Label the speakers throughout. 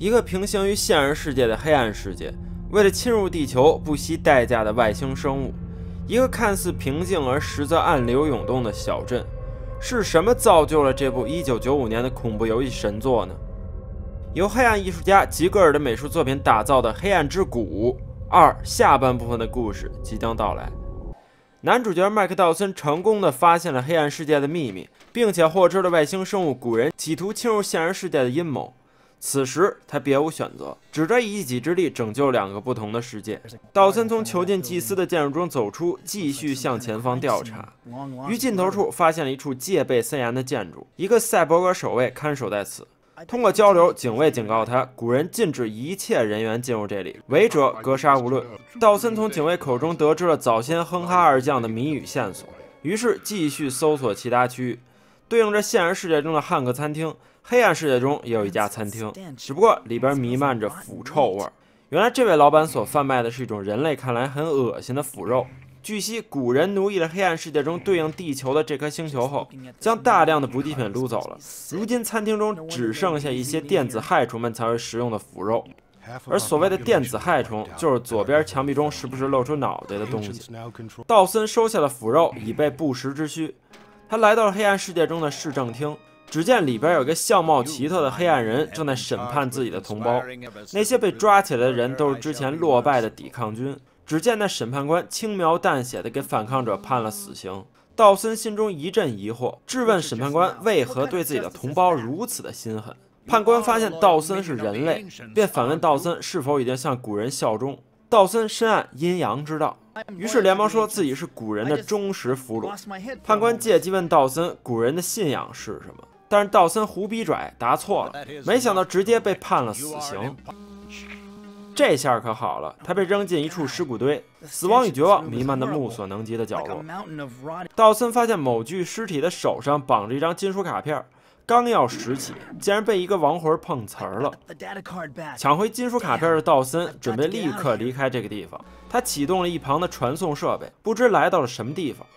Speaker 1: 一个平行于现实世界的黑暗世界，为了侵入地球不惜代价的外星生物，一个看似平静而实则暗流涌动的小镇，是什么造就了这部1995年的恐怖游戏神作呢？由黑暗艺术家吉格尔的美术作品打造的《黑暗之谷2》下半部分的故事即将到来。男主角麦克道森成功地发现了黑暗世界的秘密，并且获知了外星生物古人企图侵入现实世界的阴谋。此时他别无选择，只得以一己之力拯救2个不同的世界。道森从囚禁祭司的建筑中走出，继续向前方调查。于尽头处发现了一处戒备森严的建筑，一个赛博格守卫看守在此。通过交流，警卫警告他，古人禁止一切人员进入这里，违者格杀无论。道森从警卫口中得知了早先哼哈二将的谜语线索，于是继续搜索其他区域。对应着现实世界中的汉克餐厅，黑暗世界中也有一家餐厅，只不过里边弥漫着腐臭味。原来这位老板所贩卖的是一种人类看来很恶心的腐肉。据悉，古人奴役了黑暗世界中对应地球的这颗星球后，将大量的补给品撸走了。如今餐厅中只剩下一些电子害虫们才会食用的腐肉。而所谓的电子害虫，就是左边墙壁中时不时露出脑袋的东西。道森收下了腐肉，以备不时之需。他来到了黑暗世界中的市政厅，只见里边有个相貌奇特的黑暗人正在审判自己的同胞。那些被抓起来的人都是之前落败的抵抗军。只见那审判官轻描淡写的给反抗者判了死刑。道森心中一阵疑惑，质问审判官为何对自己的同胞如此的心狠。判官发现道森是人类，便反问道森是否已经向古人效忠。道森深谙阴阳之道，于是连忙说自己是古人的忠实俘虏。判官借机问道森古人的信仰是什么，但是道森胡逼拽答错了，没想到直接被判了死刑。这下可好了，他被扔进一处尸骨堆，死亡与绝望弥漫的目所能及的角落。道森发现某具尸体的手上绑着一张金属卡片，刚要拾起，竟然被一个亡魂碰瓷儿了。抢回金属卡片的道森准备立刻离开这个地方，他启动了一旁的传送设备，不知来到了什么地方。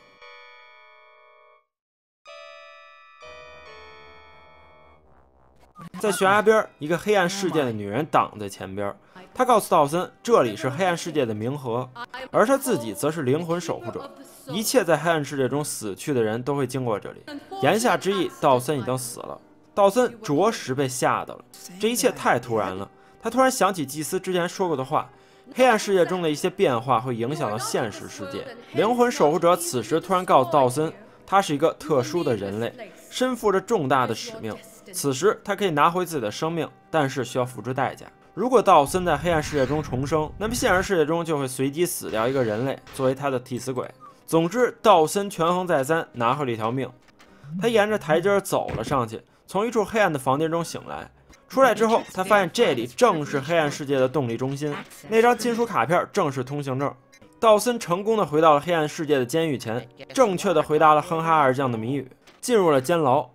Speaker 1: 在悬崖边，一个黑暗世界的女人挡在前边。她告诉道森，这里是黑暗世界的冥河，而他自己则是灵魂守护者。一切在黑暗世界中死去的人都会经过这里。言下之意，道森已经死了。道森着实被吓到了，这一切太突然了。他突然想起祭司之前说过的话，黑暗世界中的一些变化会影响到现实世界。灵魂守护者此时突然告诉道森，他是一个特殊的人类，身负着重大的使命。此时他可以拿回自己的生命，但是需要付出代价。如果道森在黑暗世界中重生，那么现实世界中就会随机死掉一个人类作为他的替死鬼。总之，道森权衡再三，拿回了一条命。他沿着台阶走了上去，从一处黑暗的房间中醒来。出来之后，他发现这里正是黑暗世界的动力中心，那张金属卡片正是通行证。道森成功的回到了黑暗世界的监狱前，正确的回答了哼哈二将的谜语，进入了监牢。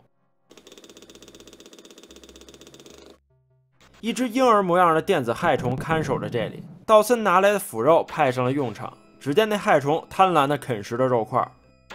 Speaker 1: 一只婴儿模样的电子害虫看守着这里，道森拿来的腐肉派上了用场。只见那害虫贪婪地啃食着肉块。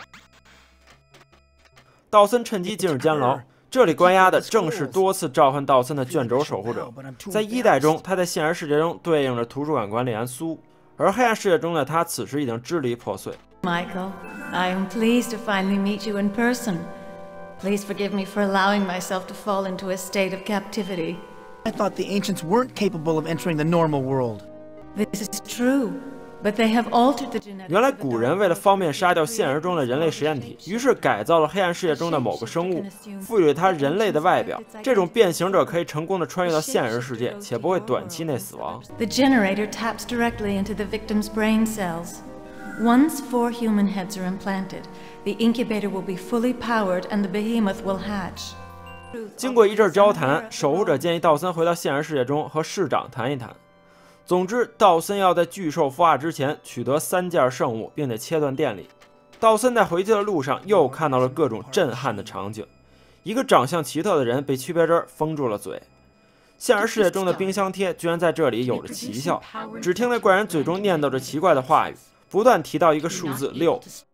Speaker 1: 道森趁机进入监牢，这里关押的正是多次召唤道森的卷轴守护者。在1代中，他在现实世界中对应着图书馆管理员苏，而黑暗世界中的他此时已经支离破碎。
Speaker 2: Michael, I am pleased to finally meet you in person. Please forgive me for allowing myself to fall into a state of captivity.
Speaker 3: I thought the ancients weren't capable of entering the normal world.
Speaker 2: This is true, but they have altered the genetics.
Speaker 1: 原来古人为了方便杀掉现实中的人类实验体，于是改造了黑暗世界中的某个生物，赋予它人类的外表。这种变形者可以成功的穿越到现实世界，且不会短期内死亡。
Speaker 2: The generator taps directly into the victim's brain cells. Once 4 human heads are implanted, the incubator will be fully powered and the behemoth will hatch.
Speaker 1: 经过一阵交谈，守护者建议道森回到现实世界中和市长谈一谈。总之，道森要在巨兽孵化之前取得3件圣物，并且切断电力。道森在回去的路上又看到了各种震撼的场景。一个长相奇特的人被曲别针封住了嘴。现实世界中的冰箱贴居然在这里有着奇效，只听那怪人嘴中念叨着奇怪的话语，不断提到一个数字6。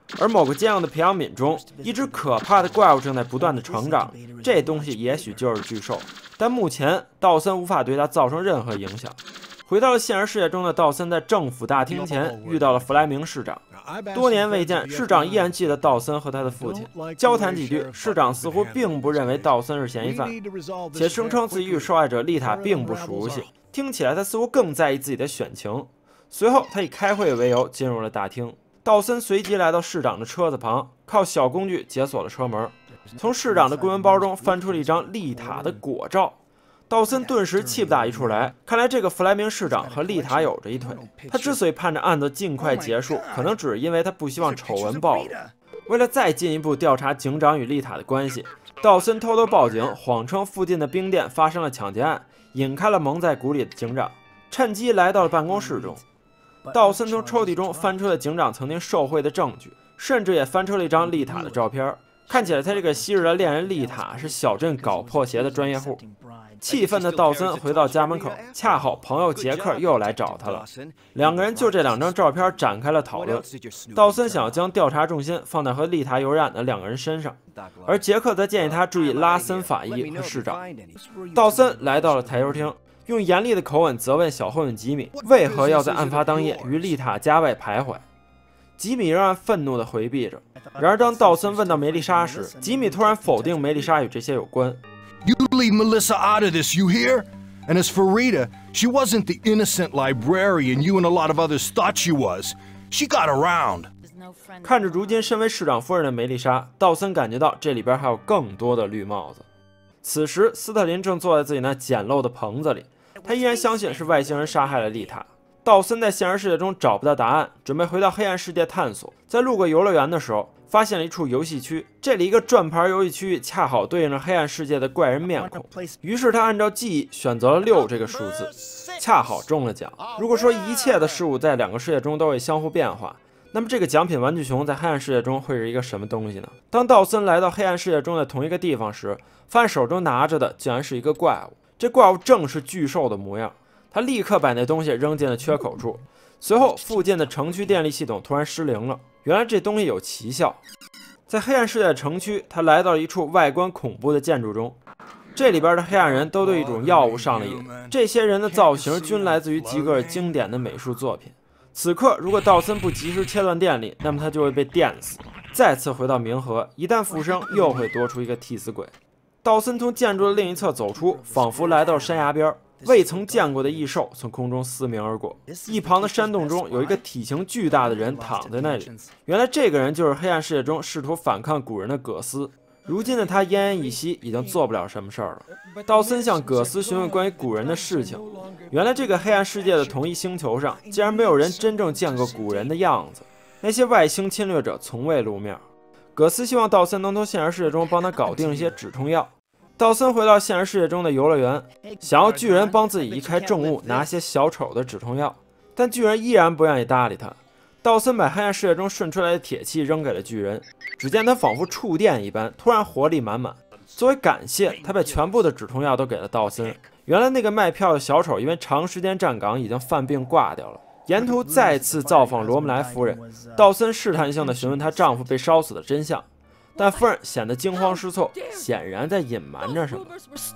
Speaker 1: 而某个坚硬的培养皿中，一只可怕的怪物正在不断的成长。这东西也许就是巨兽，但目前道森无法对它造成任何影响。回到了现实世界中的道森，在政府大厅前遇到了弗莱明市长。多年未见，市长依然记得道森和他的父亲。交谈几句，市长似乎并不认为道森是嫌疑犯，且声称自己与受害者丽塔并不熟悉。听起来他似乎更在意自己的选情。随后，他以开会为由进入了大厅。道森随即来到市长的车子旁，靠小工具解锁了车门，从市长的公文包中翻出了一张丽塔的果照。道森顿时气不打一处来，看来这个弗莱明市长和丽塔有着一腿。他之所以盼着案子尽快结束，可能只是因为他不希望丑闻暴露。为了再进一步调查警长与丽塔的关系，道森偷偷报警，谎称附近的冰店发生了抢劫案，引开了蒙在鼓里的警长，趁机来到了办公室中。道森从抽屉中翻出了警长曾经受贿的证据，甚至也翻出了一张丽塔的照片。看起来他这个昔日的恋人丽塔是小镇搞破鞋的专业户。气愤的道森回到家门口，恰好朋友杰克又来找他了。两个人就这2张照片展开了讨论。道森想要将调查重心放在和丽塔有染的2个人身上，而杰克则建议他注意拉森法医和市长。道森来到了台球厅，用严厉的口吻责问小混混吉米为何要在案发当夜于丽塔家外徘徊。吉米仍然愤怒地回避着。然而当道森问到梅丽莎时，吉米突然否定梅丽莎与这些有关。
Speaker 4: You leave Melissa out of this, you hear? And as for Rita, she wasn't the innocent librarian you and a lot of others thought she was. She got around.
Speaker 1: 看着如今身为市长夫人的梅丽莎，道森感觉到这里边还有更多的绿帽子。此时，斯特林正坐在自己那简陋的棚子里，他依然相信是外星人杀害了丽塔。道森在现实世界中找不到答案，准备回到黑暗世界探索。在路过游乐园的时候，发现了一处游戏区，这里一个转盘游戏区域恰好对应着黑暗世界的怪人面孔。于是他按照记忆选择了6这个数字，恰好中了奖。如果说一切的事物在2个世界中都会相互变化，那么这个奖品玩具熊在黑暗世界中会是一个什么东西呢？当道森来到黑暗世界中的同一个地方时，发现手中拿着的竟然是一个怪物。这怪物正是巨兽的模样。他立刻把那东西扔进了缺口处，随后附近的城区电力系统突然失灵了，原来这东西有奇效。在黑暗世界的城区，他来到了一处外观恐怖的建筑中，这里边的黑暗人都对一种药物上了瘾，这些人的造型均来自于吉格尔经典的美术作品。此刻如果道森不及时切断电力，那么他就会被电死。再次回到冥河，一旦复生又会多出一个替死鬼。道森从建筑的另一侧走出，仿佛来到山崖边，未曾见过的异兽从空中嘶鸣而过，一旁的山洞中有一个体型巨大的人躺在那里。原来这个人就是黑暗世界中试图反抗古人的葛斯。如今的他奄奄一息，已经做不了什么事儿了。道森向葛斯询问关于古人的事情。原来这个黑暗世界的同一星球上，竟然没有人真正见过古人的样子，那些外星侵略者从未露面。葛斯希望道森能从现实世界中帮他搞定一些止痛药。道森回到现实世界中的游乐园，想要巨人帮自己移开重物，拿些小丑的止痛药，但巨人依然不愿意搭理他。道森把黑暗世界中顺出来的铁器扔给了巨人，只见他仿佛触电一般，突然活力满满。作为感谢，他把全部的止痛药都给了道森。原来那个卖票的小丑因为长时间站岗已经犯病挂掉了。沿途再次造访罗姆莱夫人，道森试探性地询问她丈夫被烧死的真相。但夫人显得惊慌失措，显然在隐瞒着什么。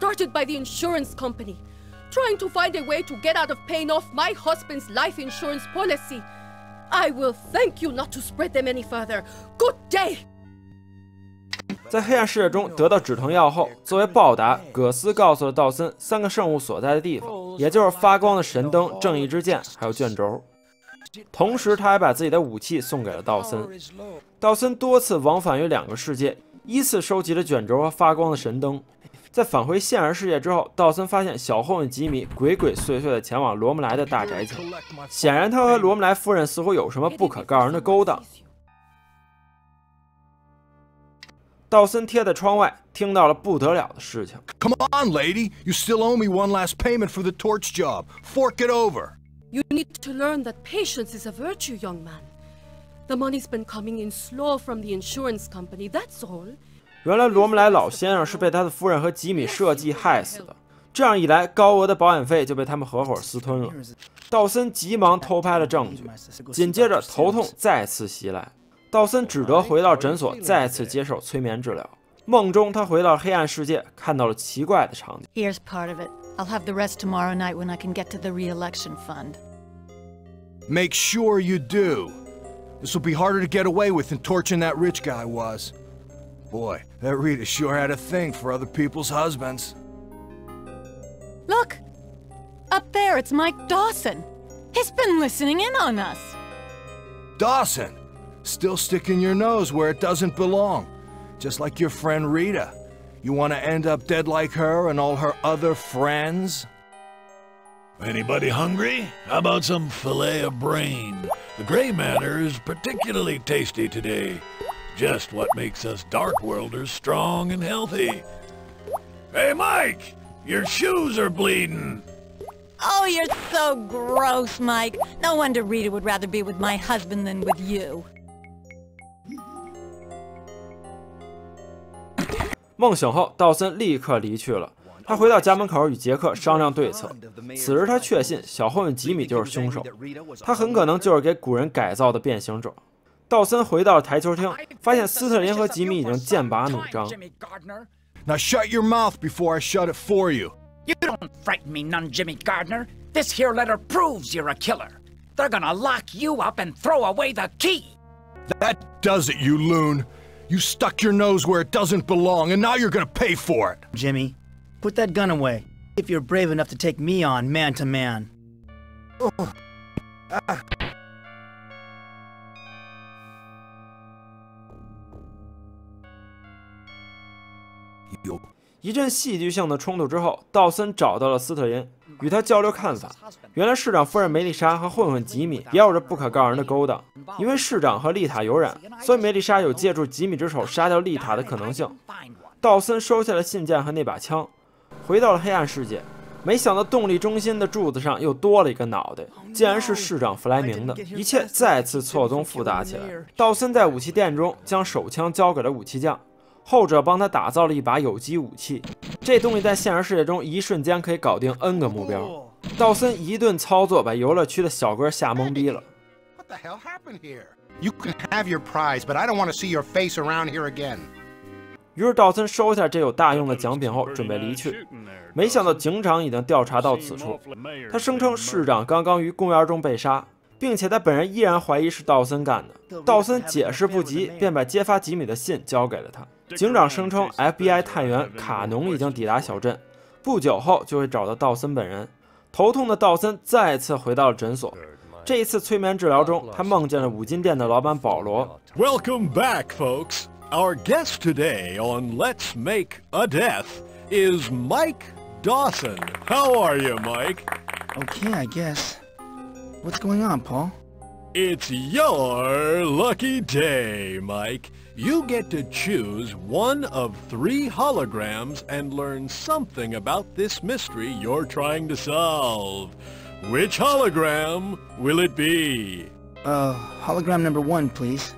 Speaker 5: Trying to find a way to get out of paying off my husband's life insurance policy. I will thank you not to spread them any further. Good day.
Speaker 1: 在黑暗世界中得到止疼药后，作为报答，葛斯告诉了道森3个圣物所在的地方，也就是发光的神灯、正义之剑，还有卷轴。同时，他还把自己的武器送给了道森。道森多次往返于2个世界，依次收集了卷轴和发光的神灯。在返回现实世界之后，道森发现小混混吉米鬼鬼祟祟地前往罗姆莱的大宅前，显然他和罗姆莱夫人似乎有什么不可告人的勾当。道森贴在窗外，听到了不得了的事情。
Speaker 4: Come on, lady, you still owe me one last payment for the torch job. Fork it over.
Speaker 5: You need to learn that patience is a virtue, young man. The money's been coming in slow from the insurance company, that's all.
Speaker 1: 原来罗姆莱老先生是被他的夫人和吉米设计害死的，这样一来，高额的保险费就被他们合伙私吞了。道森急忙偷拍了证据，紧接着头痛再次袭来。 道森只得回到诊所，再次接受催眠治疗。梦中，他回到黑暗世界，看到了奇怪的场景。
Speaker 2: Here's part of it. I'll have the rest tomorrow night when I can get to the re-election fund.
Speaker 4: Make sure you do. This will be harder to get away with than torching that rich guy was. Boy, that Rita sure had a thing for other people's husbands.
Speaker 2: Look! Up there, it's Mike Dawson. He's been listening in on us.
Speaker 4: Dawson! Still sticking your nose where it doesn't belong. Just like your friend Rita. You want to end up dead like her and all her other friends?
Speaker 6: Anybody hungry? How about some filet of brain? The gray matter is particularly tasty today. Just what makes us Dark Worlders strong and healthy. Hey, Mike! Your shoes are bleeding!
Speaker 2: Oh, you're so gross, Mike. No wonder Rita would rather be with my husband than with you.
Speaker 1: 梦醒后，道森立刻离去了。他回到家门口与杰克商量对策。此时他确信小混混吉米就是凶手，他很可能就是给古人改造的变形者。道森回到了台球厅，发现斯特林和吉米已经剑拔弩张。
Speaker 4: Now shut your mouth before I shut it for you.
Speaker 7: You don't frighten me none, Jimmy Gardner. This here letter proves you're a killer. They're gonna lock you up and throw away the key.
Speaker 4: That does it, you loon. You stuck your nose where it doesn't belong, and now you're gonna pay for it.
Speaker 3: Jimmy, put that gun away. If you're brave enough to take me on man to man.
Speaker 4: You
Speaker 1: 一阵戏剧性的冲突之后，道森找到了斯特林，与他交流看法。原来市长夫人梅丽莎和混混吉米也有着不可告人的勾当，因为市长和丽塔有染，所以梅丽莎有借助吉米之手杀掉丽塔的可能性。道森收下了信件和那把枪，回到了黑暗世界。没想到动力中心的柱子上又多了一个脑袋，竟然是市长弗莱明的。一切再次错综复杂起来。道森在武器店中将手枪交给了武器匠。后者帮他打造了一把有机武器，这东西在现实世界中一瞬间可以搞定 N 个目标。道森一顿操作把游乐区的小哥吓懵逼了。
Speaker 8: What the hell happened here? You can have your prize, but I don't want to see your face around here again.
Speaker 1: 于是道森收下这有大用的奖品后，准备离去。没想到警长已经调查到此处，他声称市长刚刚于公园中被杀，并且他本人依然怀疑是道森干的。道森解释不及，便把揭发吉米的信交给了他。警长声称 FBI 探员卡农已经抵达小镇，不久后就会找到道森本人。头痛的道森再次回到了诊所。这一次催眠治疗中，他梦见了五金店的老板保罗。
Speaker 6: Welcome back, folks. Our guest today on Let's Make a Death is Mike Dawson. How are you, Mike?
Speaker 3: Okay, I guess. What's going on, Paul?
Speaker 6: It's your lucky day, Mike. You get to choose one of 3 holograms and learn something about this mystery you're trying to solve. Which hologram will it be?
Speaker 3: Hologram number 1, please.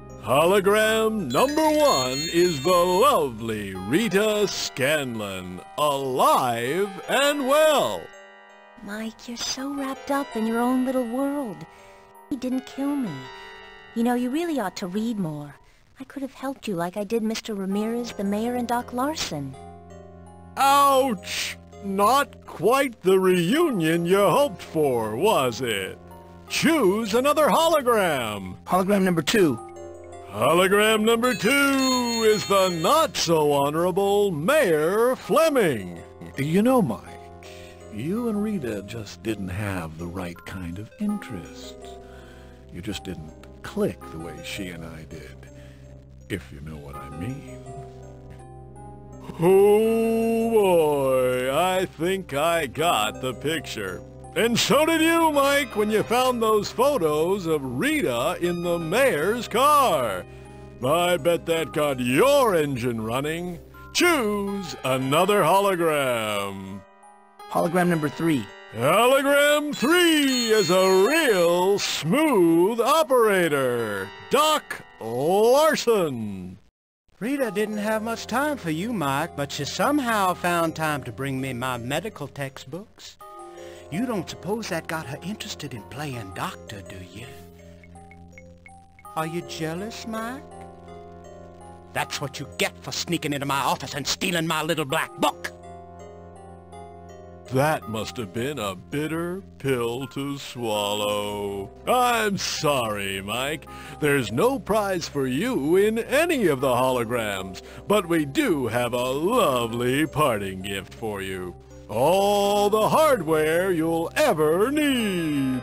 Speaker 6: Hologram number 1 is the lovely Rita Scanlon, alive and well.
Speaker 9: Mike, you're so wrapped up in your own little world. He didn't kill me. You know, you really ought to read more. I could have helped you like I did Mr. Ramirez, the mayor, and Doc Larson.
Speaker 6: Ouch! Not quite the reunion you hoped for, was it? Choose another hologram.
Speaker 3: Hologram number 2.
Speaker 6: Hologram number 2 is the not-so-honorable Mayor Fleming. You know, Mike, you and Rita just didn't have the right kind of interests. You just didn't click the way she and I did, if you know what I mean. Oh boy, I think I got the picture. And so did you, Mike, when you found those photos of Rita in the mayor's car. I bet that got your engine running. Choose another hologram.
Speaker 3: Hologram number 3.
Speaker 6: Hologram 3 is a real smooth operator, Doc Larson.
Speaker 10: Rita didn't have much time for you, Mike, but she somehow found time to bring me my medical textbooks. You don't suppose that got her interested in playing doctor, do you? Are you jealous, Mike? That's what you get for sneaking into my office and stealing my little black book.
Speaker 6: That must have been a bitter pill to swallow. I'm sorry, Mike. There's no prize for you in any of the holograms, but we do have a lovely parting gift for you. All the hardware you'll ever need.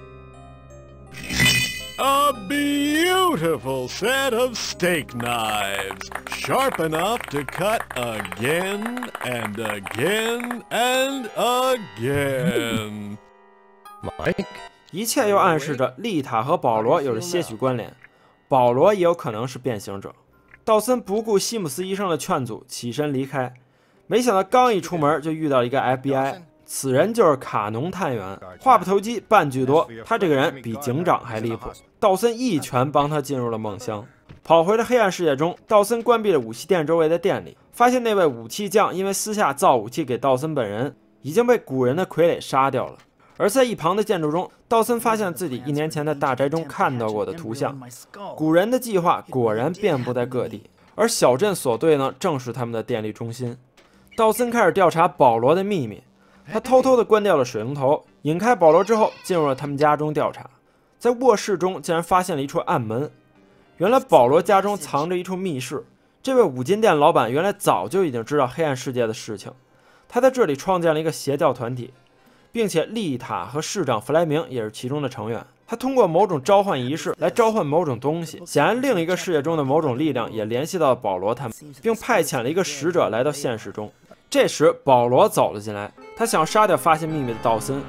Speaker 6: A beautiful set of steak knives, sharp enough to cut again and again and again.
Speaker 8: Mike?
Speaker 1: 一切又暗示着丽塔和保罗有着些许关联，保罗也有可能是变形者。道森不顾西姆斯医生的劝阻，起身离开。没想到刚一出门就遇到一个 FBI， 此人就是卡农探员，话不投机半句多，他这个人比警长还离谱。道森一拳帮他进入了梦乡。跑回了黑暗世界中，道森关闭了武器店周围的店里，发现那位武器匠因为私下造武器给道森本人，已经被古人的傀儡杀掉了。而在一旁的建筑中，道森发现自己1年前在大宅中看到过的图像，古人的计划果然遍布在各地，而小镇所对呢，正是他们的电力中心。道森开始调查保罗的秘密，他偷偷地关掉了水龙头，引开保罗之后，进入了他们家中调查。在卧室中竟然发现了一处暗门，原来保罗家中藏着一处密室。这位五金店老板原来早就已经知道黑暗世界的事情，他在这里创建了一个邪教团体，并且丽塔和市长弗莱明也是其中的成员。他通过某种召唤仪式来召唤某种东西，显然另一个世界中的某种力量也联系到了保罗他们，并派遣了一个使者来到现实中。这时保罗走了进来，他想要杀掉发现秘密的道森，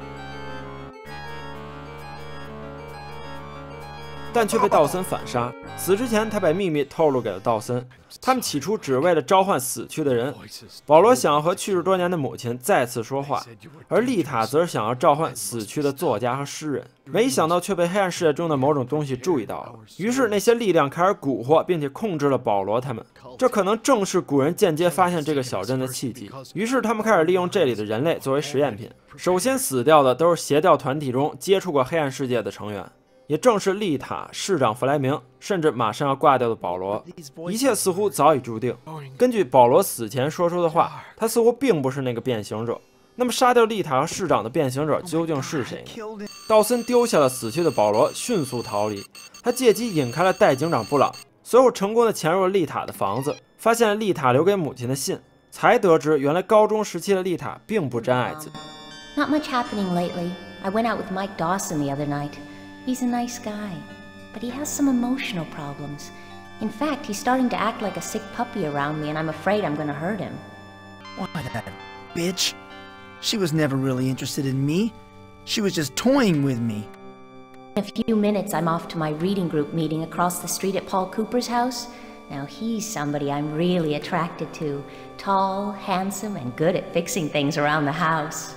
Speaker 1: 但却被道森反杀。死之前，他把秘密透露给了道森。他们起初只是为了召唤死去的人。保罗想要和去世多年的母亲再次说话，而丽塔则是想要召唤死去的作家和诗人。没想到却被黑暗世界中的某种东西注意到了，于是那些力量开始蛊惑并且控制了保罗他们。这可能正是古人间接发现这个小镇的契机。于是他们开始利用这里的人类作为实验品。首先死掉的都是邪教团体中接触过黑暗世界的成员。也正是丽塔、市长弗莱明，甚至马上要挂掉的保罗，一切似乎早已注定。根据保罗死前说出的话，他似乎并不是那个变形者。那么杀掉丽塔和市长的变形者究竟是谁呢？道森丢下了死去的保罗，迅速逃离。他借机引开了代警长布朗，随后成功的潜入了丽塔的房子，发现了丽塔留给母亲的信，才得知原来高中时期的丽塔并不珍爱自己。
Speaker 9: Not much happening lately. I went out with Mike Dawson the other night.He's a nice guy, but he has some emotional problems. In fact, he's starting to act like a sick puppy around me, and I'm afraid I'm going to hurt him.
Speaker 3: Why, that bitch? She was never really interested in me. She was just toying with me.
Speaker 9: In a few minutes, I'm off to my reading group meeting across the street at Paul Cooper's house. Now, he's somebody I'm really attracted to. Tall, handsome, and good at fixing things around the house.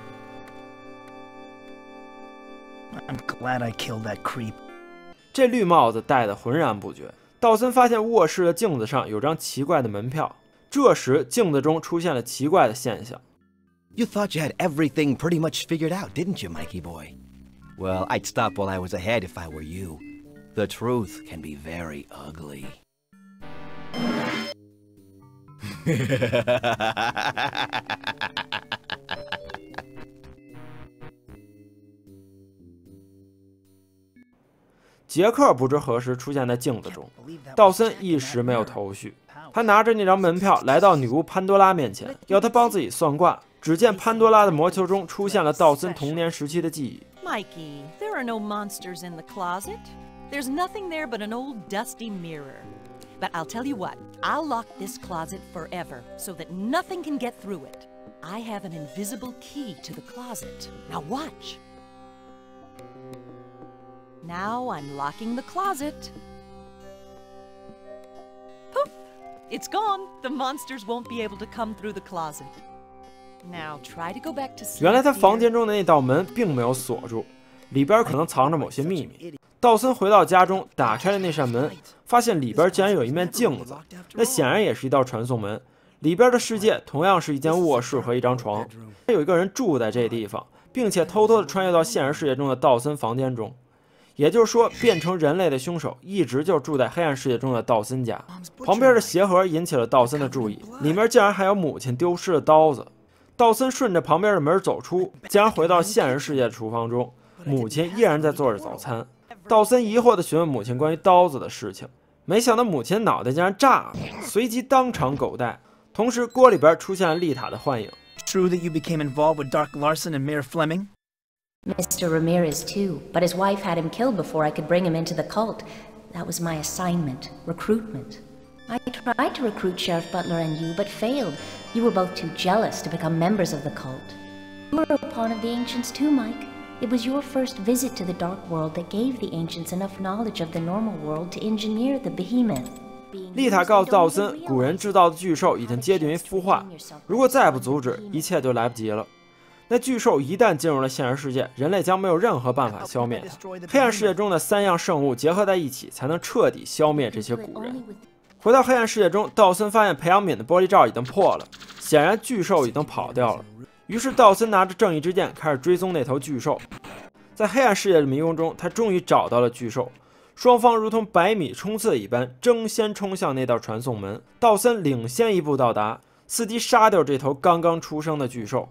Speaker 3: I'm glad I killed that creep.
Speaker 1: 这绿帽子戴得浑然不觉。道森发现卧室的镜子上有张奇怪的门票。这时，镜子中出现了奇怪的现象。
Speaker 11: You thought you had everything pretty much figured out, didn't you, Mikey boy? Well, I'd stop while I was ahead if I were you. The truth can be very ugly.
Speaker 1: 杰克不知何时出现在镜子中，道森一时没有头绪。他拿着那张门票来到女巫潘多拉面前，要她帮自己算卦。只见潘多拉的魔球中出现了道森童年时期的记忆。
Speaker 12: Mikey, there are no monsters in the closet. There's nothing there but an old dusty mirror. But I'll tell you what, I'll lock this closet forever so that nothing can get through it. I have an invisible key to the closet. Now watch. Now I'm locking the closet. Poof! It's gone. The monsters won't be able to come through the closet. Now try to go back to sleep.
Speaker 1: 原来他房间中的那道门并没有锁住，里边可能藏着某些秘密。道森回到家中，打开了那扇门，发现里边竟然有一面镜子，那显然也是一道传送门。里边的世界同样是一间卧室和一张床，有一个人住在这地方，并且偷偷的穿越到现实世界中的道森房间中。 也就是说，变成人类的凶手一直就住在黑暗世界中的道森家。旁边的鞋盒引起了道森的注意，里面竟然还有母亲丢失的刀子。道森顺着旁边的门走出，竟然回到现实世界的厨房中，母亲依然在做着早餐。道森疑惑地询问母亲关于刀子的事情，没想到母亲脑袋竟然炸了，随即当场狗带。同时，锅里边出现了丽塔的幻影。
Speaker 3: True that you became involved with Dark Larson and Mayor Fleming?
Speaker 9: Mr. Ramirez, too, but his wife had him killed before I could bring him into the cult. That was my assignment, recruitment. I tried to recruit Sheriff Butler and you, but failed. You were both too jealous to become members of the cult. You were a pawn of the Ancients, too, Mike. It was your first visit to the Dark World that gave the Ancients enough knowledge of the normal world to engineer the Behemoth.
Speaker 1: 丽塔告诉道森，古人制造的巨兽已经接近于孵化，如果再不阻止，一切就来不及了。那巨兽一旦进入了现实世界，人类将没有任何办法消灭它。黑暗世界中的3样圣物结合在一起，才能彻底消灭这些古人。回到黑暗世界中，道森发现培养皿的玻璃罩已经破了，显然巨兽已经跑掉了。于是道森拿着正义之剑开始追踪那头巨兽。在黑暗世界的迷宫中，他终于找到了巨兽。双方如同100米冲刺一般，争先冲向那道传送门。道森领先一步到达，伺机杀掉这头刚刚出生的巨兽。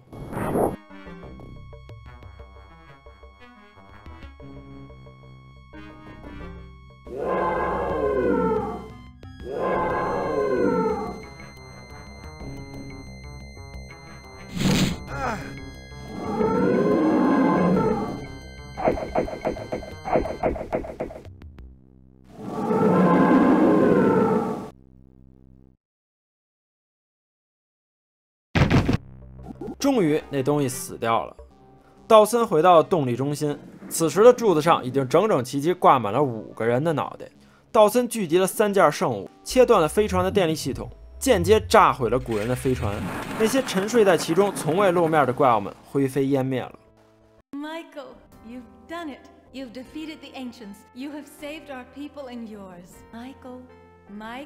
Speaker 1: 终于，那东西死掉了。道森回到了动力中心，此时的柱子上已经整整齐齐挂满了5个人的脑袋。道森聚集了3件圣物，切断了飞船的电力系统，间接炸毁了古人的飞船。那些沉睡在其中从未露面的怪物们灰飞烟灭了。
Speaker 2: Michael, you've done it. You've defeated the ancients. You have saved our people and yours. Michael.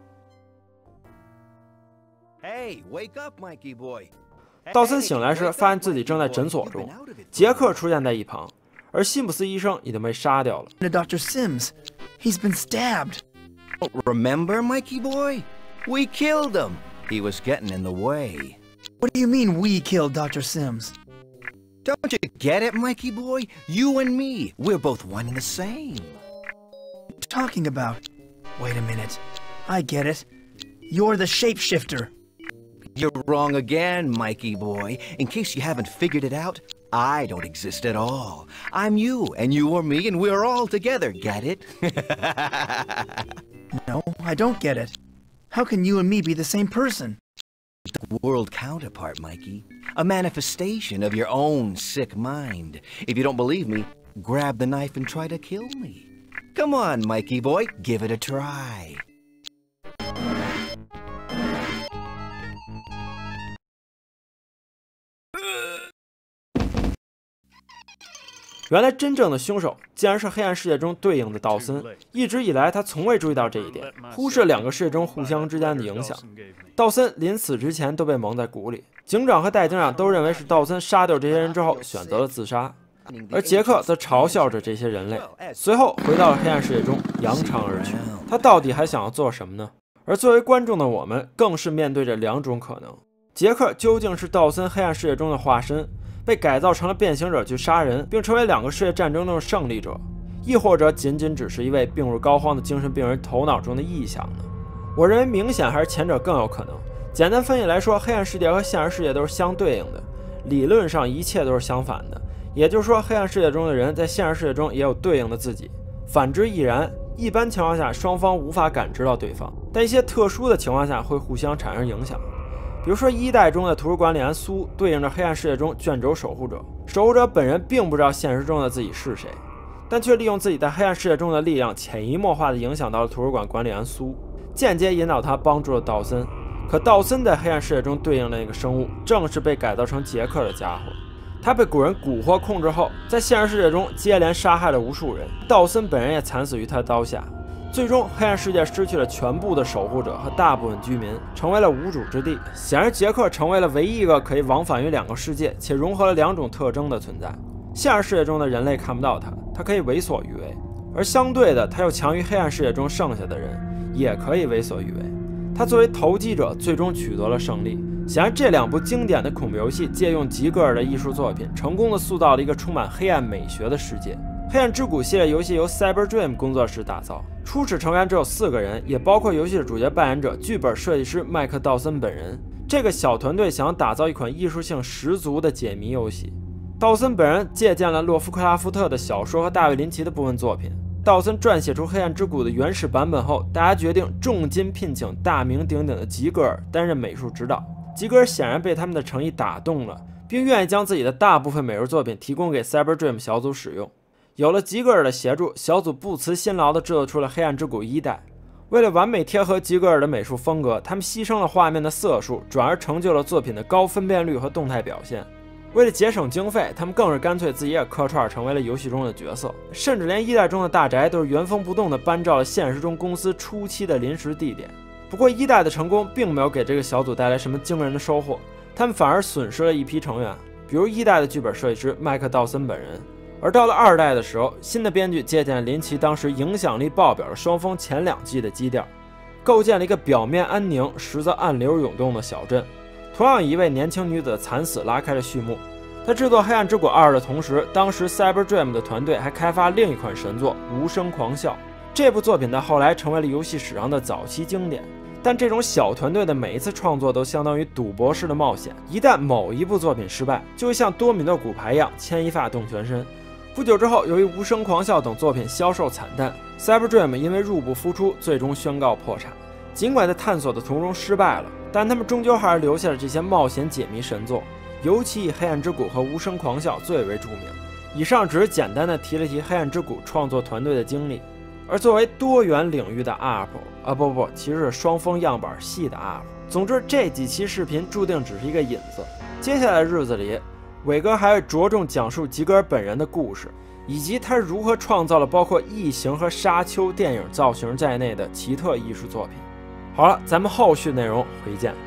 Speaker 11: Hey, wake up, Mikey boy.
Speaker 1: 道森醒来时，发现自己正在诊所中，杰克出现在一旁，而西姆斯医生已经被杀掉了。
Speaker 3: Dr. Sims, he's been stabbed.
Speaker 11: Remember, Mikey boy? We killed him. He was getting in the way.
Speaker 3: What do you mean we killed Dr. Sims?
Speaker 11: Don't you get it, Mikey boy? You and me, we're both one and the same.
Speaker 3: What are you talking about? Wait a minute. I get it. You're the shapeshifter.
Speaker 11: You're wrong again, Mikey boy. In case you haven't figured it out, I don't exist at all. I'm you, and you are me, and we're all together. Get it?
Speaker 3: No, I don't get it. How can you and me be the same person?
Speaker 11: The world counterpart, Mikey. A manifestation of your own sick mind. If you don't believe me, grab the knife and try to kill me. Come on, Mikey boy, give it a try.
Speaker 1: 原来真正的凶手竟然是黑暗世界中对应的道森。一直以来，他从未注意到这一点，忽视2个世界中互相之间的影响。道森临死之前都被蒙在鼓里，警长和代警长都认为是道森杀掉这些人之后选择了自杀，而杰克则嘲笑着这些人类。随后回到了黑暗世界中，扬长而去。他到底还想要做什么呢？而作为观众的我们，更是面对着2种可能：杰克究竟是道森黑暗世界中的化身，被改造成了变形者去杀人，并成为2个世界战争中的胜利者，亦或者仅仅只是一位病入膏肓的精神病人头脑中的臆想呢？我认为明显还是前者更有可能。简单分析来说，黑暗世界和现实世界都是相对应的，理论上一切都是相反的。也就是说，黑暗世界中的人在现实世界中也有对应的自己，反之亦然。一般情况下，双方无法感知到对方，但一些特殊的情况下会互相产生影响。比如说1代中的图书管理员苏对应着黑暗世界中卷轴守护者，守护者本人并不知道现实中的自己是谁，但却利用自己在黑暗世界中的力量，潜移默化地影响到了图书馆管理员苏，间接引导他帮助了道森。可道森在黑暗世界中对应的那个生物，正是被改造成杰克的家伙。他被古人蛊惑控制后，在现实世界中接连杀害了无数人，道森本人也惨死于他刀下。最终，黑暗世界失去了全部的守护者和大部分居民，成为了无主之地。显然，杰克成为了唯一一个可以往返于2个世界且融合了2种特征的存在。 现实世界中的人类看不到他，他可以为所欲为；而相对的，他又强于黑暗世界中剩下的人，也可以为所欲为。他作为投机者，最终取得了胜利。显然，这2部经典的恐怖游戏借用吉格尔的艺术作品，成功地塑造了一个充满黑暗美学的世界。黑暗之谷系列游戏由 Cyberdream 工作室打造，初始成员只有4个人，也包括游戏的主角扮演者、剧本设计师麦克·道森本人。这个小团队想要打造一款艺术性十足的解谜游戏。道森本人借鉴了洛夫克拉夫特的小说和大卫林奇的部分作品。道森撰写出《黑暗之谷》的原始版本后，大家决定重金聘请大名鼎鼎的吉格尔担任美术指导。吉格尔显然被他们的诚意打动了，并愿意将自己的大部分美术作品提供给 Cyberdream 小组使用。有了吉格尔的协助，小组不辞辛劳地制作出了《黑暗之谷1代》。为了完美贴合吉格尔的美术风格，他们牺牲了画面的色数，转而成就了作品的高分辨率和动态表现。为了节省经费，他们更是干脆自己也客串成为了游戏中的角色，甚至连1代中的大宅都是原封不动地搬照了现实中公司初期的临时地点。不过1代的成功并没有给这个小组带来什么惊人的收获，他们反而损失了一批成员，比如1代的剧本设计师麦克·道森本人。而到了2代的时候，新的编剧借鉴了林奇当时影响力爆表的双峰前2季的基调，构建了一个表面安宁、实则暗流涌动的小镇。同样以一位年轻女子的惨死拉开了序幕。在制作《黑暗之谷2》的同时，当时 Cyberdream 的团队还开发另一款神作《无声狂笑》。这部作品在后来成为了游戏史上的早期经典。但这种小团队的每一次创作都相当于赌博式的冒险，一旦某一部作品失败，就会像多米诺骨牌一样牵一发动全身。不久之后，由于《无声狂笑》等作品销售惨淡， Cyberdream 因为入不敷出，最终宣告破产。尽管在探索的途中失败了，但他们终究还是留下了这些冒险解谜神作，尤其以《黑暗之谷》和《无声狂笑》最为著名。以上只是简单的提了提《黑暗之谷》创作团队的经历，而作为多元领域的 UP， 不，其实是双峰样板系的 UP。总之，这几期视频注定只是一个引子。接下来的日子里，伟哥还会着重讲述吉格尔本人的故事，以及他是如何创造了包括《异形》和《沙丘》电影造型在内的奇特艺术作品。好了，咱们后续内容回见。